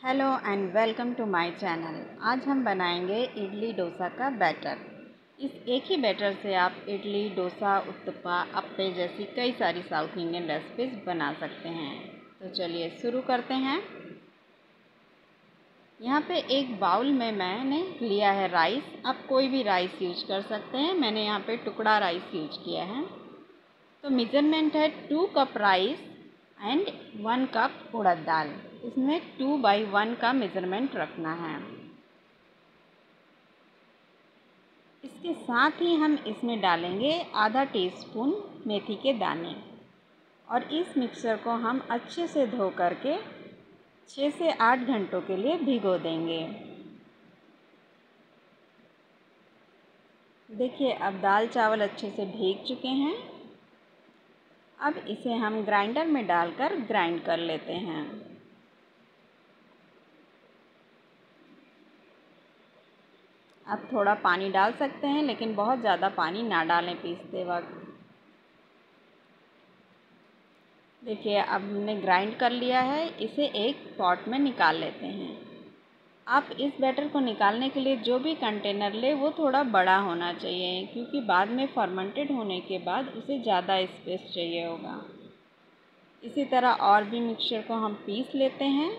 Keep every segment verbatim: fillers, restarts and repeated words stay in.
Hello and welcome to my channel. आज हम बनाएंगे इडली डोसा का बैटर। इस एक ही बैटर से आप इडली, डोसा, उत्तपा, अप्पे जैसी कई सारी साउथ इंडियन रेसिपीज़ बना सकते हैं। तो चलिए शुरू करते हैं। यहाँ पे एक बाउल में मैंने लिया है राइस। आप कोई भी राइस यूज कर सकते हैं। मैंने यहाँ पे टुकड़ा राइस यूज किया है। तो मेज़रमेंट है two cup rice and one cup urad dal. इसमें टू बाई वन का मेज़रमेंट रखना है। इसके साथ ही हम इसमें डालेंगे आधा टीस्पून मेथी के दाने और इस मिक्सर को हम अच्छे से धो करके छः से आठ घंटों के लिए भिगो देंगे। देखिए अब दाल चावल अच्छे से भीग चुके हैं। अब इसे हम ग्राइंडर में डालकर ग्राइंड कर लेते हैं। आप थोड़ा पानी डाल सकते हैं, लेकिन बहुत ज़्यादा पानी ना डालें पीसते वक्त। देखिए अब हमने ग्राइंड कर लिया है। इसे एक पॉट में निकाल लेते हैं। आप इस बैटर को निकालने के लिए जो भी कंटेनर ले वो थोड़ा बड़ा होना चाहिए, क्योंकि बाद में फर्मेंटेड होने के बाद उसे ज़्यादा स्पेस चाहिए होगा। इसी तरह और भी मिक्सचर को हम पीस लेते हैं।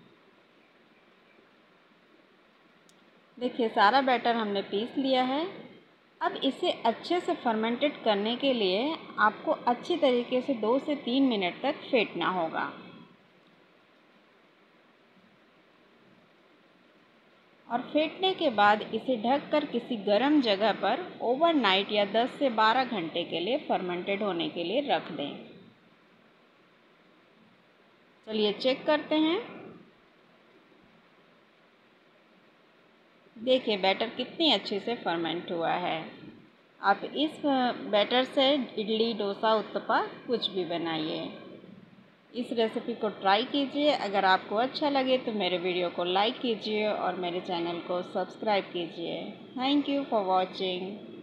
देखिए सारा बैटर हमने पीस लिया है। अब इसे अच्छे से फर्मेंटेड करने के लिए आपको अच्छी तरीके से दो से तीन मिनट तक फेंटना होगा। और फेंटने के बाद इसे ढककर किसी गर्म जगह पर ओवरनाइट या दस से बारह घंटे के लिए फर्मेंटेड होने के लिए रख दें। चलिए चेक करते हैं। देखिए बैटर कितनी अच्छे से फर्मेंट हुआ है। आप इस बैटर से इडली, डोसा, उत्तपा कुछ भी बनाइए। इस रेसिपी को ट्राई कीजिए। अगर आपको अच्छा लगे तो मेरे वीडियो को लाइक कीजिए और मेरे चैनल को सब्सक्राइब कीजिए। Thank you for watching.